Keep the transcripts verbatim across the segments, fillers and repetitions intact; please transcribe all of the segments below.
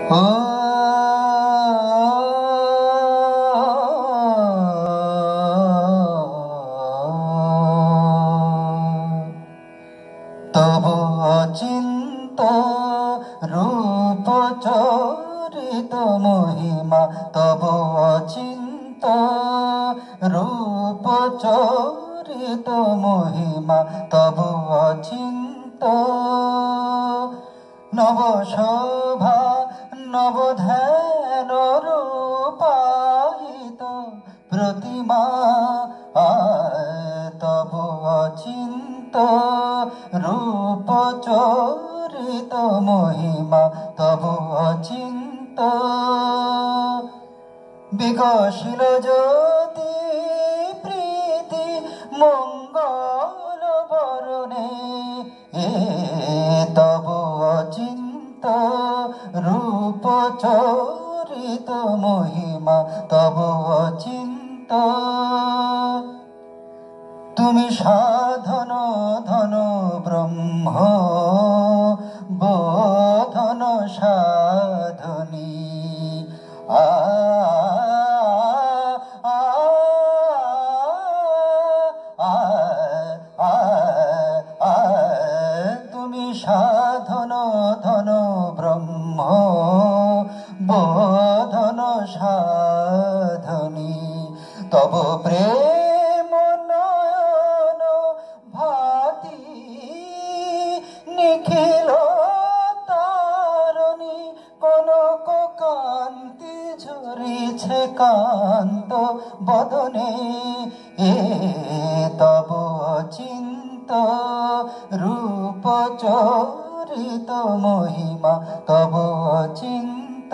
ও তব অচিন্ত রূপ চরিত মহিমা, তব অচিন্ত রূপ চরিত মহিমা, তব অচিন্ত নব শোভা নব ধ্যান রূপায়িত প্রতিমা, তব অচিন্ত রূপ চরিত মহিমা, তব অচিন্ত বিকশিল জ্যোতি প্রীতি মঙ্গল বরণে, তব অচিন্ত রূপ চরিত মহিমা, তব অচিন্ত তুমি সাধন ধন ব্রহ্ম বোধন সাধনী, আ আ আ আ তুমি সাধন ধন ব্রহ্ম বোধন সাধনী, তব প্রেম নয়ন ভাতি নিখিল তারণী, কনক কান্তি ঝরিছে কান্ত বদনে, এ তব অচিন্ত রূপ চরিত মহিমা, তব অচিন্ত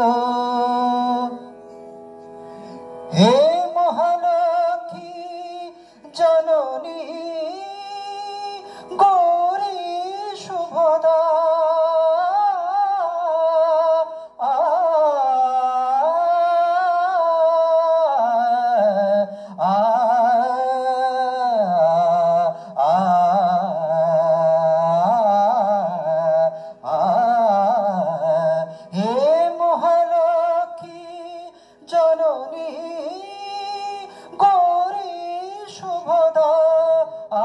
হে মহালক্ষ্মী জননী গৌরী শুভদা, আ আ হে মহালক্ষ্মী জননী গৌরী শুভদা, আ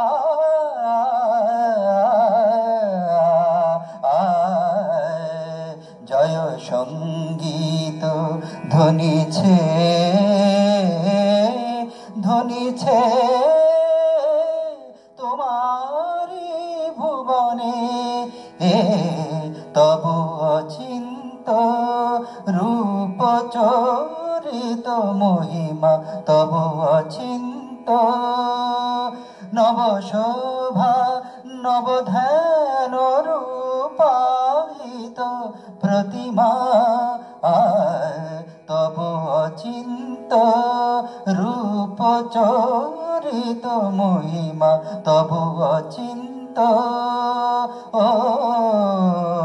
জয় সঙ্গীত ধ্বনিছে ধ্বনিছে তোমারি ভুবনে, এ তব অচিন্ত রূপ চরিত মহিমা, তব অচিন্ত নব শোভা নব ধ্যান রূপায়িত প্রতিমা, তব অচিন্ত রূপ চরিত মহিমা, তব অচিন্ত ও